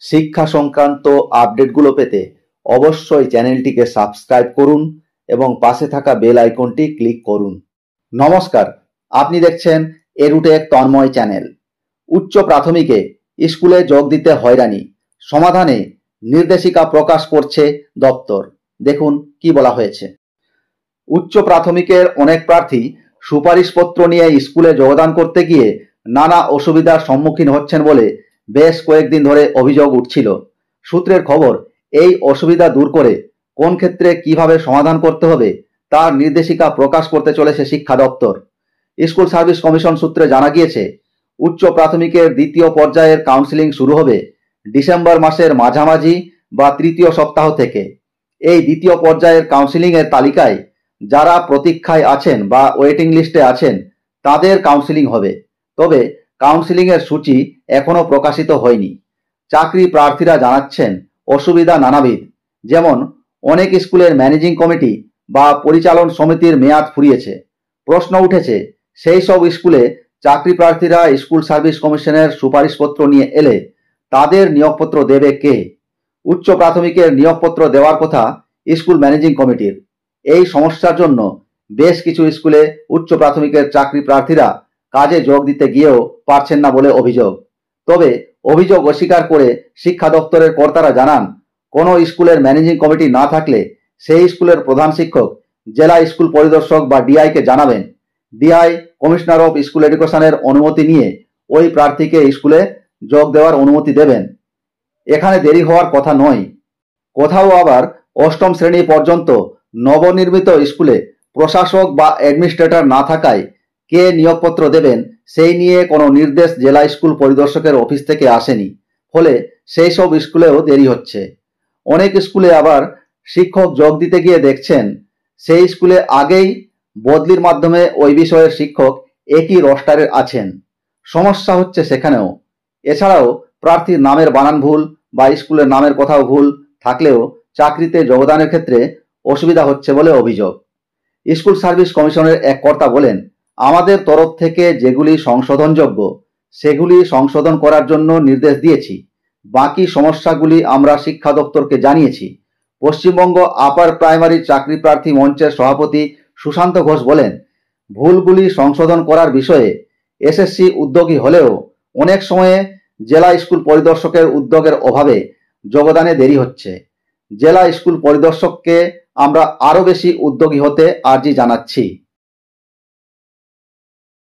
শিক্ষা সংক্রান্ত আপডেটগুলো পেতে অবশ্যই চ্যানেলটিকে সাবস্ক্রাইব করুন এবং পাশে থাকা বেল আইকনটি ক্লিক করুন। নমস্কার, আপনি দেখছেন এডুটেক তন্ময় চ্যানেল। উচ্চ প্রাথমিকে স্কুলে যোগ দিতে হয়রানি সমাধানে নির্দেশিকা প্রকাশ করছে দপ্তর। দেখুন কি বলা হয়েছে। উচ্চ প্রাথমিকের অনেক প্রার্থী সুপারিশপত্র নিয়ে স্কুলে যোগদান করতে গিয়ে নানা অসুবিধার সম্মুখীন হচ্ছেন বলে বেশ কয়েকদিন ধরে অভিযোগ উঠছিল। সূত্রের খবর, এই অসুবিধা দূর করে কোন ক্ষেত্রে কিভাবে সমাধান করতে হবে তার নির্দেশিকা প্রকাশ করতে চলেছে শিক্ষা দপ্তর। স্কুল সার্ভিস কমিশন সূত্রে জানা গিয়েছে, উচ্চ প্রাথমিকের দ্বিতীয় পর্যায়ের কাউন্সিলিং শুরু হবে ডিসেম্বর মাসের মাঝামাঝি বা তৃতীয় সপ্তাহ থেকে। এই দ্বিতীয় পর্যায়ের কাউন্সিলিংয়ের তালিকায় যারা প্রতীক্ষায় আছেন বা ওয়েটিং লিস্টে আছেন তাদের কাউন্সিলিং হবে। তবে কাউন্সিলিংয়ের সূচি এখনও প্রকাশিত হয়নি। চাকরি প্রার্থীরা জানাচ্ছেন অসুবিধা নানাবিধ, যেমন অনেক স্কুলের ম্যানেজিং কমিটি বা পরিচালন সমিতির মেয়াদ ফুরিয়েছে। প্রশ্ন উঠেছে, সেই সব স্কুলে চাকরি প্রার্থীরা স্কুল সার্ভিস কমিশনের সুপারিশপত্র নিয়ে এলে তাদের নিয়োগপত্র দেবে কে? উচ্চ প্রাথমিকের নিয়োগপত্র দেওয়ার কথা স্কুল ম্যানেজিং কমিটির। এই সমস্যার জন্য বেশ কিছু স্কুলে উচ্চ প্রাথমিকের চাকরি প্রার্থীরা কাজে যোগ দিতে গিয়েও পারছেন না বলে অভিযোগ। তবে অভিযোগ অস্বীকার করে শিক্ষা দপ্তরের কর্তারা জানান, কোনো স্কুলের ম্যানেজিং কমিটি না থাকলে সেই স্কুলের প্রধান শিক্ষক জেলা স্কুল পরিদর্শক বা ডিআইকে জানাবেন। ডিআই কমিশনার অফ স্কুল এডুকেশনের অনুমতি নিয়ে ওই প্রার্থীকে স্কুলে যোগ দেওয়ার অনুমতি দেবেন। এখানে দেরি হওয়ার কথা নয়। কোথাও আবার অষ্টম শ্রেণী পর্যন্ত নবনির্মিত স্কুলে প্রশাসক বা অ্যাডমিনিস্ট্রেটর না থাকায় কে নিয়োগপত্র দেবেন সেই নিয়ে কোনো নির্দেশ জেলা স্কুল পরিদর্শকের অফিস থেকে আসেনি। ফলে সেই সব স্কুলেও দেরি হচ্ছে। অনেক স্কুলে আবার শিক্ষক যোগ দিতে গিয়ে দেখছেন সেই স্কুলে আগেই বদলির মাধ্যমে ওই বিষয়ের শিক্ষক একই রোস্টারের আছেন। সমস্যা হচ্ছে সেখানেও। এছাড়াও প্রার্থীর নামের বানান ভুল বা স্কুলের নামের কোথাও ভুল থাকলেও চাকরিতে যোগদানের ক্ষেত্রে অসুবিধা হচ্ছে বলে অভিযোগ। স্কুল সার্ভিস কমিশনের এক কর্তা বলেন, আমাদের তরফ থেকে যেগুলি সংশোধনযোগ্য সেগুলি সংশোধন করার জন্য নির্দেশ দিয়েছি। বাকি সমস্যাগুলি আমরা শিক্ষা দপ্তরকে জানিয়েছি। পশ্চিমবঙ্গ আপার প্রাইমারি চাকরি প্রার্থী মঞ্চের সভাপতি সুশান্ত ঘোষ বলেন, ভুলগুলি সংশোধন করার বিষয়ে এসএসসি উদ্যোগী হলেও অনেক সময়ে জেলা স্কুল পরিদর্শকের উদ্যোগের অভাবে যোগদানে দেরি হচ্ছে। জেলা স্কুল পরিদর্শককে আমরা আরও বেশি উদ্যোগী হতে আর্জি জানাচ্ছি।